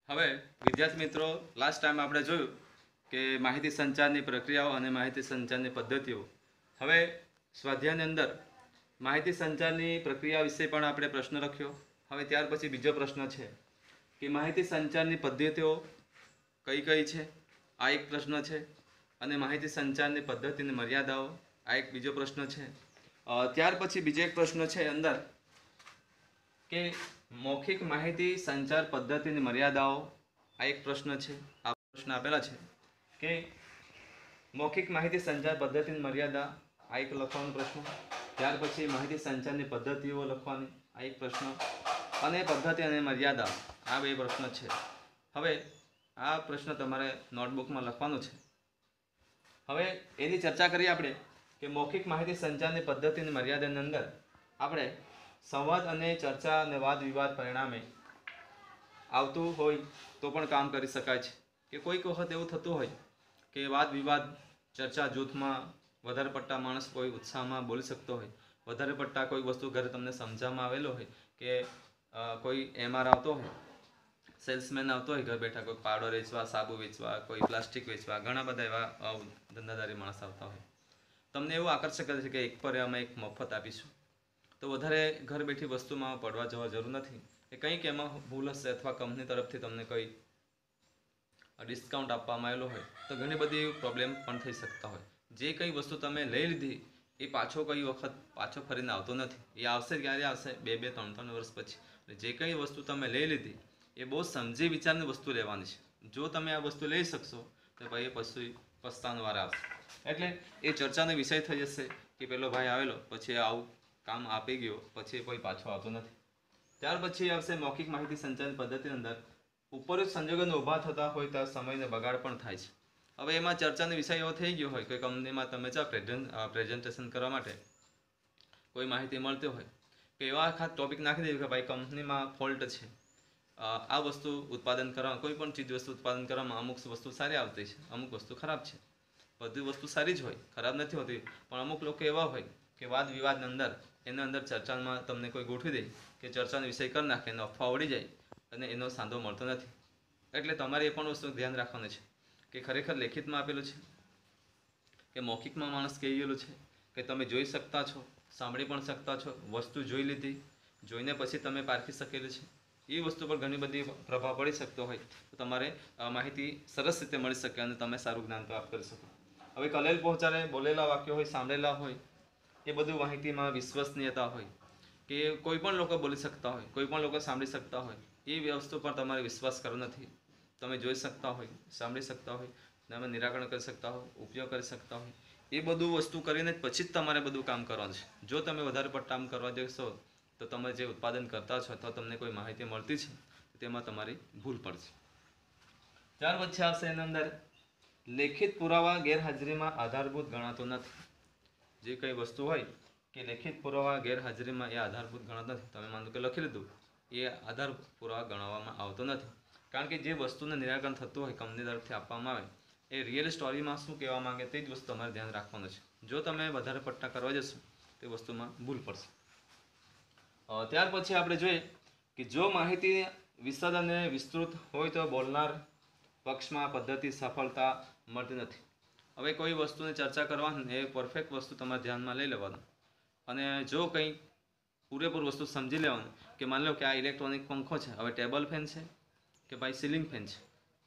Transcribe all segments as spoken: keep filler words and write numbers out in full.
હવે વિદ્યાર્થી મિત્રો, લાસ્ટ ટાઈમ આપણે જોયું કે માહિતી સંચારની પ્રક્રિયાઓ અને માહિતી સંચારની પદ્ધતિઓ. હવે સ્વાધ્યાયની અંદર માહિતી સંચારની પ્રક્રિયા વિશે પણ આપણે પ્રશ્ન લખ્યો. હવે ત્યાર પછી બીજો પ્રશ્ન છે કે માહિતી સંચારની પદ્ધતિઓ કઈ કઈ છે, આ એક પ્રશ્ન છે. અને માહિતી સંચારની પદ્ધતિની મર્યાદાઓ, આ એક બીજો પ્રશ્ન છે. ત્યાર પછી બીજો એક પ્રશ્ન છે અંદર કે મૌખિક માહિતી સંચાર પદ્ધતિની મર્યાદાઓ, આ એક પ્રશ્ન છે. આ પ્રશ્ન આપેલા છે કે મૌખિક માહિતી સંચાર પદ્ધતિની મર્યાદા, આ એક લખવાનો પ્રશ્ન. ત્યાર પછી માહિતી સંચારની પદ્ધતિઓ લખવાની, આ એક પ્રશ્ન. અને પદ્ધતિ અને મર્યાદા, આ બે પ્રશ્ન છે. હવે આ પ્રશ્ન તમારે નોટબુકમાં લખવાનો છે. હવે એની ચર્ચા કરીએ આપણે કે મૌખિક માહિતી સંચારની પદ્ધતિની મર્યાદાની અંદર આપણે સંવાદ અને ચર્ચા અને વાદ વિવાદ પરિણામે આવતું હોય તો પણ કામ કરી શકાય છે. કે કોઈક વખત એવું થતું હોય કે વાદ વિવાદ ચર્ચા જૂથમાં વધારે પડતા માણસ કોઈ ઉત્સાહમાં બોલી શકતો હોય, વધારે પડતા કોઈ વસ્તુ ઘરે તમને સમજાવવામાં આવેલો હોય કે કોઈ એમઆર આવતો હોય, સેલ્સમેન આવતો હોય ઘર બેઠા, કોઈ પાવડર વેચવા, સાબુ વેચવા, કોઈ પ્લાસ્ટિક વેચવા, ઘણા બધા એવા ધંધાદારી માણસ આવતા હોય. તમને એવું આકર્ષક કરે છે કે એક પર અમે એક મફત આપીશું, તો વધારે ઘર બેઠી વસ્તુમાં પડવા જવા જરૂર નથી. એ કંઈક એમાં ભૂલ હશે અથવા કંપની તરફથી તમને કંઈ ડિસ્કાઉન્ટ આપવામાં આવેલો હોય તો ઘણી બધી પ્રોબ્લેમ પણ થઈ શકતા હોય. જે કંઈ વસ્તુ તમે લઈ લીધી એ પાછો કઈ વખત પાછો ફરીને આવતો નથી. એ આવશે ક્યારે આવશે? બે બે ત્રણ ત્રણ વર્ષ પછી. જે કંઈ વસ્તુ તમે લઈ લીધી એ બહુ સમજી વિચારની વસ્તુ લેવાની છે. જો તમે આ વસ્તુ લઈ શકશો તો ભાઈ એ પછી પસ્તાવાનો વાર આવશે. એટલે એ ચર્ચાનો વિષય થઈ જશે કે પેલો ભાઈ આવેલો પછી આવું કામ આપી ગયો, પછી કોઈ પાછો આવતો નથી. ત્યાર પછી આવશે મૌખિક માહિતી સંચારની પદ્ધતિની અંદર ઉપરોક્ત સંજોગોને ઊભા થતા હોય તો સમયને બગાડ પણ થાય છે. હવે એમાં ચર્ચાનો વિષય એવો થઈ ગયો હોય કે કંપનીમાં તમે જાઓ પ્રેઝન્ટેશન કરવા માટે, કોઈ માહિતી મળતી હોય કે એવા આખા ટોપિક નાખી દે કે ભાઈ કંપનીમાં ફોલ્ટ છે, આ વસ્તુ ઉત્પાદન કરવામાં, કોઈ પણ ચીજ વસ્તુ ઉત્પાદન કરવામાં અમુક વસ્તુ સારી આવતી છે, અમુક વસ્તુ ખરાબ છે. બધી વસ્તુ સારી જ હોય, ખરાબ નથી હોતી, પણ અમુક લોકો એવા હોય કે વાદ વિવાદની અંદર એના અંદર ચર્ચામાં તમને કોઈ ગોઠવી દે કે ચર્ચાનો વિષય કરી નાખે, એનો અફવા ઉડી જાય અને એનો સાંધો મળતો નથી. એટલે તમારે એ પણ વસ્તુ ધ્યાન રાખવાનું છે કે ખરેખર લેખિતમાં આપેલું છે કે મૌખિકમાં માણસ કહી ગયેલું છે કે તમે જોઈ શકતા છો, સાંભળી પણ શકતા છો, વસ્તુ જોઈ લીધી, જોઈને પછી તમે પારખી શકેલું છે. એ વસ્તુ પર ઘણી બધી પ્રભાવ પડી શકતો હોય તો તમારે માહિતી સરસ રીતે મળી શકે અને તમે સારું જ્ઞાન પ્રાપ્ત કરી શકો. હવે કલેલ પહોંચાડે બોલેલા વાક્યો હોય, સાંભળેલા હોય, એ બધું માહિતીમાં વિશ્વસનીયતા હોય કે કોઈ પણ લોકો બોલી શકતા હોય, કોઈ પણ લોકો સાંભળી શકતા હોય, એ વસ્તુ પર તમારે વિશ્વાસ કરવો નથી. તમે જોઈ શકતા હોય, સાંભળી શકતા હોય, તમે નિરાકરણ કરી શકતા હોય, ઉપયોગ કરી શકતા હોય, એ બધું વસ્તુ કરીને પછી જ તમારે બધું કામ કરવાનું છે. જો તમે વધારે પડતા કામ કરવા જશો તો તમે જે ઉત્પાદન કરતા છો અથવા તમને કોઈ માહિતી મળતી છે તેમાં તમારી ભૂલ પડશે. ત્યાર પછી આવશે એના અંદર લેખિત પુરાવા ગેરહાજરીમાં આધારભૂત ગણાતો નથી. જે કંઈ વસ્તુ હોય કે લેખિત પુરાવા ગેરહાજરીમાં એ આધારભૂત ગણાતો નથી. તમે માનો કે લખી લીધું, એ આધાર પુરાવા ગણવામાં આવતો નથી. કારણ કે જે વસ્તુનું નિરાકરણ થતું હોય કંપની તરફથી આપવામાં આવે, એ રિયલ સ્ટોરીમાં શું કહેવા માંગે તે જ વસ્તુ તમારે ધ્યાન રાખવાનું છે. જો તમે વધારે પડતા કરવા જશો તે વસ્તુમાં ભૂલ પડશે. ત્યાર પછી આપણે જોઈએ કે જો માહિતી વિશદ અને વિસ્તૃત હોય તો બોલનાર પક્ષમાં પદ્ધતિ સફળતા મળતી નથી. હવે કોઈ વસ્તુની ચર્ચા કરવાની એ પરફેક્ટ વસ્તુ તમારે ધ્યાનમાં લઈ લેવાનું. અને જો કંઈ પૂરેપૂરી વસ્તુ સમજી લેવાનું કે માની લો કે આ ઇલેક્ટ્રોનિક પંખો છે, હવે ટેબલ ફેન છે કે ભાઈ સીલિંગ ફેન છે.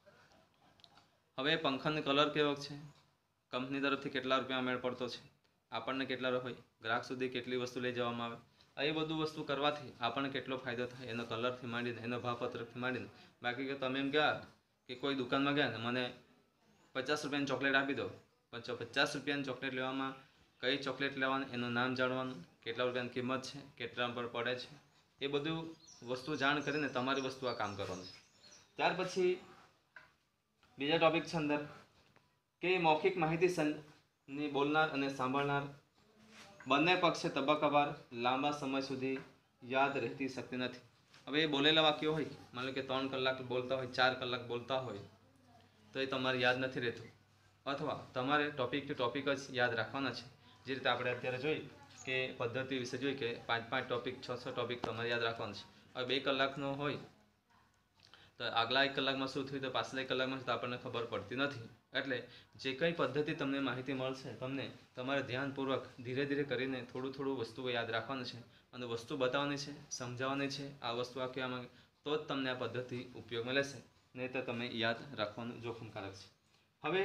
હવે પંખાનો કલર કેવો છે, કંપની તરફથી કેટલા રૂપિયા મેળ પડતો છે, આપણને કેટલા હોય, ગ્રાહક સુધી કેટલી વસ્તુ લઈ જવામાં આવે, એ બધું વસ્તુ કરવાથી આપણને કેટલો ફાયદો થાય, એનો કલરથી માંડીને, એનો ભાવપત્રકથી માંડીને. બાકી કે તમે એમ ગયા કે કોઈ દુકાનમાં ગયા ને મને પચાસ રૂપિયાની ચોકલેટ આપી દો, પણ પચાસ રૂપિયાની ચોકલેટ લેવામાં કઈ ચોકલેટ લેવાની, એનું નામ જાણવાનું, કેટલા રૂપિયાની કિંમત છે, કેટલા પર પડે છે, એ બધું વસ્તુ જાણ કરીને તમારી વસ્તુ આ કામ કરવાનું છે. ત્યાર પછી બીજા ટોપિક છે અંદર કે મૌખિક માહિતી ની બોલનાર અને સાંભળનાર બંને પક્ષે તબક્કાવાર લાંબા સમય સુધી યાદ રહેતી શકતી નથી. હવે એ બોલેલા વાક્યો હોય, માની લો કે ત્રણ કલાક બોલતા હોય, ચાર કલાક બોલતા હોય તો એ તમારે યાદ નથી રહેતું. અથવા તમારે ટોપિક ટુ ટોપિક જ યાદ રાખવાના છે. જે રીતે આપણે અત્યારે જોઈ કે પદ્ધતિ વિશે જોઈ કે પાંચ પાંચ ટોપિક, છ છ ટોપિક તમારે યાદ રાખવાના છે. હવે બે કલાકનો હોય તો આગલા એક કલાકમાં શું થયું તો પાછલા એક કલાકમાં તો આપણને ખબર પડતી નથી. એટલે જે કંઈ પદ્ધતિ તમને માહિતી મળશે તમને તમારે ધ્યાનપૂર્વક ધીરે ધીરે કરીને થોડું થોડું વસ્તુઓ યાદ રાખવાનું છે અને વસ્તુ બતાવવાની છે, સમજાવવાની છે, આ વસ્તુ આ કહેવા માંગે તો જ તમને આ પદ્ધતિ ઉપયોગમાં લેશે, નહીં તો તમે યાદ રાખવાનું જોખમકારક છે. હવે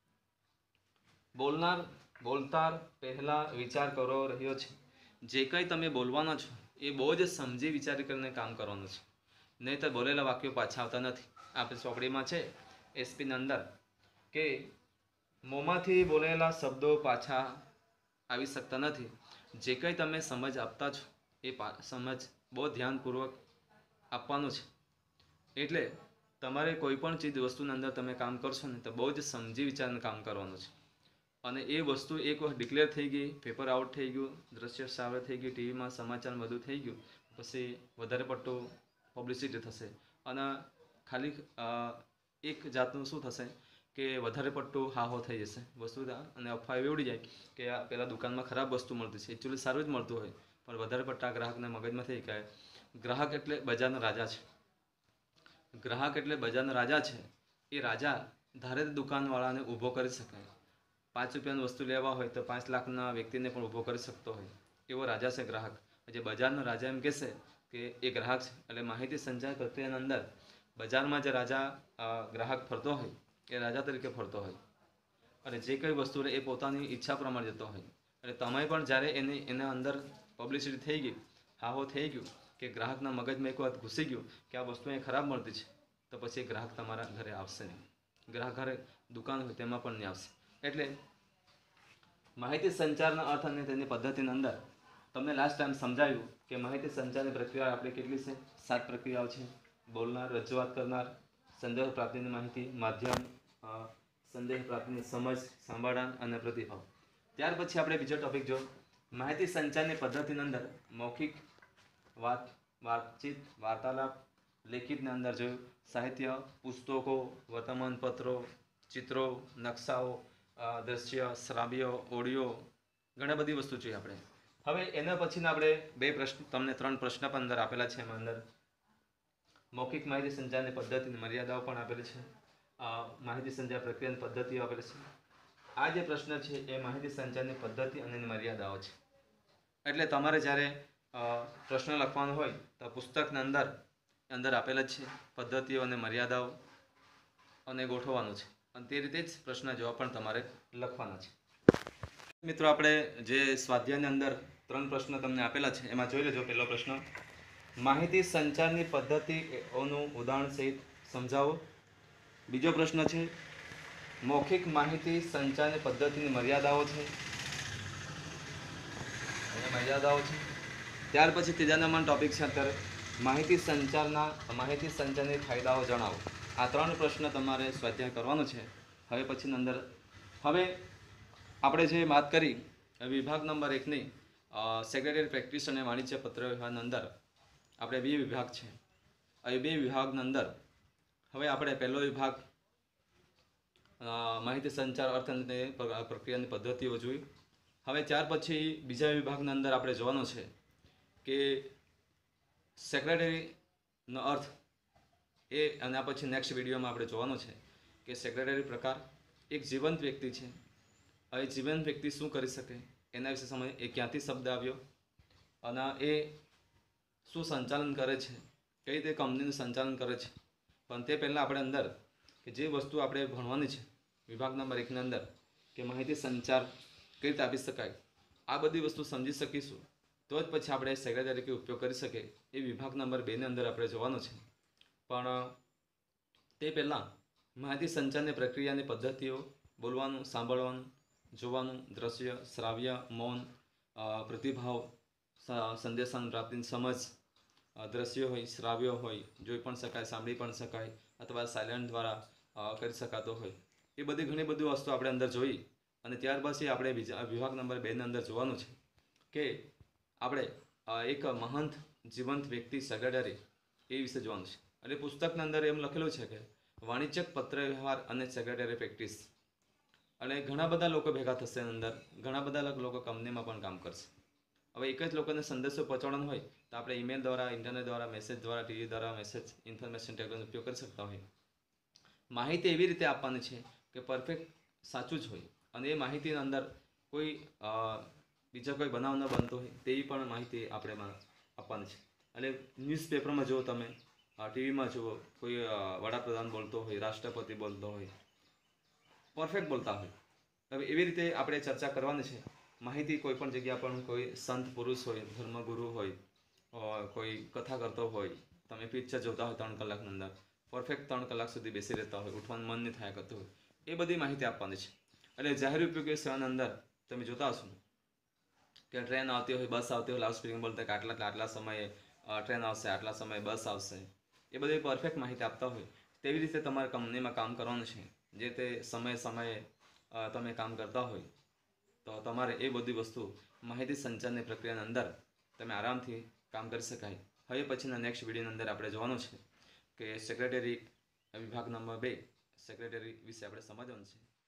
બોલનાર બોલતા પહેલાં વિચાર કરવો રહ્યો છે. જે કંઈ તમે બોલવાના છો એ બહુ જ સમજી વિચારી કરીને કામ કરવાનું છે, નહીં તો બોલેલા વાક્યો પાછા આવતા નથી. આપણે ચોપડીમાં છે એસપીની અંદર કે મોંમાંથી બોલેલા શબ્દો પાછા આવી શકતા નથી. જે કંઈ તમે સમજ આપતા છો એ સમજ બહુ ધ્યાનપૂર્વક આપવાનું છે. એટલે તમારે કોઈ પણ ચીજ વસ્તુની અંદર તમે કામ કરશો ને તો બહુ જ સમજી વિચારીને કામ કરવાનું છે. અને એ વસ્તુ એક વખત ડિક્લેર થઈ ગઈ, પેપર આઉટ થઈ ગયું, દ્રશ્ય શ્રાવ્ય થઈ ગયું, ટીવીમાં સમાચાર બધું થઈ ગયું, પછી વધારે પડતું પબ્લિસિટી થશે અને ખાલી એક જાતનું શું થશે કે વધારે પડતું હાહો થઈ જશે વસ્તુ અને અફવા એવી ઉડી જાય કે આ પેલા દુકાનમાં ખરાબ વસ્તુ મળતી છે, એકચ્યુઅલી સારું જ મળતું હોય પણ વધારે પડતા ગ્રાહકને મગજમાં થઈ કે ગ્રાહક એટલે બજારનો રાજા છે. ગ્રાહક એટલે બજારનો રાજા છે. એ રાજા ધારે દુકાનવાળાને ઊભો કરી શકાય. પાંચ રૂપિયાની વસ્તુ લેવા હોય તો પાંચ લાખના વ્યક્તિને પણ ઊભો કરી શકતો હોય એવો રાજા છે ગ્રાહક. જે બજારનો રાજા એમ કહેશે કે એ ગ્રાહક છે. એટલે માહિતી સંચાર પ્રક્રિયાની અંદર બજારમાં જે રાજા ગ્રાહક ફરતો હોય એ રાજા તરીકે ફરતો હોય અને જે કંઈ વસ્તુ એ પોતાની ઈચ્છા પ્રમાણે જતો હોય. એટલે તમે પણ જ્યારે એની એના અંદર પબ્લિસિટી થઈ ગઈ, હાહો થઈ ગયું કે ગ્રાહકના મગજમાં એક વાત ઘૂસી ગયું કે આ વસ્તુ અહીં ખરાબ મળતી છે, તો પછી ગ્રાહક તમારા ઘરે આવશે નહીં. ગ્રાહક ઘરે દુકાન હોય તેમાં પણ નહીં આવશે. એટલે માહિતી સંચારના અર્થ અને તેની પદ્ધતિની અંદર તમને લાસ્ટ ટાઈમ સમજાવ્યું કે માહિતી સંચારની પ્રક્રિયા આપણે કેટલી છે? સાત પ્રક્રિયાઓ છે. બોલનાર, રજૂઆત કરનાર, સંદેશ પ્રાપ્તિની માહિતી, માધ્યમ, સંદેશ પ્રાપ્તિની સમજ, સાંભળાન અને પ્રતિભાવ. ત્યાર પછી આપણે બીજો ટોપિક જો માહિતી સંચારની પદ્ધતિની અંદર મૌખિક વાત, વાતચીત, વાર્તાલાપ, લેખિતની અંદર જોયું સાહિત્ય, પુસ્તકો, વર્તમાનપત્રો, ચિત્રો, નકશાઓ, દ્રશ્ય, શ્રાવ્ય, ઓડિયો, ઘણી બધી વસ્તુ જોઈએ આપણે. હવે એના પછીના આપણે બે પ્રશ્ન તમને ત્રણ પ્રશ્ન પણ અંદર આપેલા છે. એમાં અંદર મૌખિક માહિતી સંચારની પદ્ધતિની મર્યાદાઓ પણ આપેલી છે, માહિતી સંચાર પ્રક્રિયાની પદ્ધતિઓ આપેલી છે. આ જે પ્રશ્ન છે એ માહિતી સંચારની પદ્ધતિ અને એની મર્યાદાઓ છે. એટલે તમારે જ્યારે પ્રશ્ન લખવાનો હોય તો પુસ્તકની અંદર અંદર આપેલા જ છે પદ્ધતિઓ અને મર્યાદાઓ અને ગોઠવવાનું છે અને તે રીતે જ પ્રશ્ન જવાબ પણ તમારે લખવાના છે. મિત્રો આપણે જે સ્વાધ્યાયની અંદર ત્રણ પ્રશ્ન તમને આપેલા છે એમાં જોઈ લેજો. પહેલો પ્રશ્ન, માહિતી સંચારની પદ્ધતિઓનું ઉદાહરણ સહિત સમજાવો. બીજો પ્રશ્ન છે, મૌખિક માહિતી સંચારની પદ્ધતિની મર્યાદાઓ છે અને મર્યાદાઓ છે. ત્યાર પછી ત્રીજા નંબરનો ટોપિક છે અત્યારે માહિતી સંચારના માહિતી સંચારની ફાયદાઓ જણાવો. આ ત્રણ પ્રશ્ન તમારે સ્વાધ્યાય કરવાનો છે. હવે પછીની અંદર હવે આપણે જે વાત કરી વિભાગ નંબર એકની સેક્રેટરી પ્રેક્ટિસ અને વાણિજ્ય પત્ર વ્યવહારની અંદર આપણે બે વિભાગ છે. એ બે વિભાગની અંદર હવે આપણે પહેલો વિભાગ માહિતી સંચાર અર્થ અને પ્રક્રિયાની પદ્ધતિઓ જોઈ. હવે ત્યાર પછી બીજા વિભાગની અંદર આપણે જોવાનું છે કે સેક્રેટરીનો અર્થ એ અને આ પછી નેક્સ્ટ વિડીયોમાં આપણે જોવાનું છે કે સેક્રેટરી પ્રકાર એક જીવંત વ્યક્તિ છે. હવે જીવંત વ્યક્તિ શું કરી શકે એના વિશે સમજ, એ ક્યાંથી શબ્દ આવ્યો અને એ શું સંચાલન કરે છે, કઈ રીતે કંપનીનું સંચાલન કરે છે. પણ તે પહેલાં આપણે અંદર કે જે વસ્તુ આપણે ભણવાની છે વિભાગ નંબર એકની અંદર કે માહિતી સંચાર કઈ રીતે આપી શકાય, આ બધી વસ્તુ સમજી શકીશું તો જ પછી આપણે સેક્રેટરી તરીકે ઉપયોગ કરી શકીએ. એ વિભાગ નંબર બેની અંદર આપણે જોવાનું છે. પણ તે પહેલાં માહિતી સંચારની પ્રક્રિયાની પદ્ધતિઓ બોલવાનું, સાંભળવાનું, જોવાનું, દ્રશ્ય, શ્રાવ્ય, મૌન, પ્રતિભાવ, સંદેશાન પ્રાપ્તિની સમજ, દ્રશ્ય હોય, શ્રાવ્ય હોય, જોઈ પણ શકાય, સાંભળી પણ શકાય અથવા સાયલેન્ટ દ્વારા કરી શકાતો હોય, એ બધી ઘણી બધી વસ્તુ આપણે અંદર જોઈ અને ત્યાર પછી આપણે બીજા વિભાગ નંબર બેની અંદર જોવાનું છે કે આપણે એક મહંત જીવંત વ્યક્તિ સેક્રેટરી એ વિશે જોવાનું છે. એટલે પુસ્તકની અંદર એમ લખેલું છે કે વાણિજ્યક પત્ર વ્યવહાર અને સેક્રેટરી પ્રેક્ટિસ. અને ઘણા બધા લોકો ભેગા થશે અંદર, ઘણા બધા લોકો કંપનીમાં પણ કામ કરશે. હવે એક જ લોકોને સંદેશો પહોંચાડવાનો હોય તો આપણે ઈમેલ દ્વારા, ઇન્ટરનેટ દ્વારા, મેસેજ દ્વારા, ટીવી દ્વારા મેસેજ ઇન્ફોર્મેશન ટેકનોલોજીનો ઉપયોગ કરી શકતા હોય. માહિતી એવી રીતે આપવાની છે કે પરફેક્ટ સાચું જ હોય અને એ માહિતીની અંદર કોઈ બીજા કોઈ બનાવ ન બનતો હોય તેવી પણ માહિતી આપણે એમાં આપવાની છે. એટલે ન્યૂઝપેપરમાં જુઓ, તમે ટીવીમાં જુઓ, કોઈ વડાપ્રધાન બોલતો હોય, રાષ્ટ્રપતિ બોલતો હોય, પરફેક્ટ બોલતા હોય. હવે એવી રીતે આપણે ચર્ચા કરવાની છે. માહિતી કોઈ પણ જગ્યા પણ કોઈ સંત પુરુષ હોય, ધર્મગુરુ હોય, કોઈ કથા કરતો હોય, તમે પિક્ચર જોતા હોય ત્રણ કલાકની અંદર, પરફેક્ટ ત્રણ કલાક સુધી બેસી રહેતા હોય, ઉઠવાનું મન નહીં થયા કરતું હોય, એ બધી માહિતી આપવાની છે. એટલે જાહેર ઉપયોગી સેવાની અંદર તમે જોતા હશો કે ટ્રેન આવતી હોય, બસ આવતી હોય, લાઉડ સ્પીકર બોલતા કે આટલા આટલા સમયે ટ્રેન આવશે, આટલા સમયે બસ આવશે, એ બધી પરફેક્ટ માહિતી આપતા હોય. તેવી રીતે તમારે કંપનીમાં કામ કરવાનું છે. જે તે સમયે સમયે તમે કામ કરતા હોય તો તમારે એ બધી વસ્તુ માહિતી સંચારની પ્રક્રિયાની અંદર તમે આરામથી કામ કરી શકાય. હવે પછીના નેક્સ્ટ વિડીયોની અંદર આપણે જોવાનું છે કે સેક્રેટરી વિભાગ નંબર બે સેક્રેટરી વિશે આપણે સમજવાનું છે.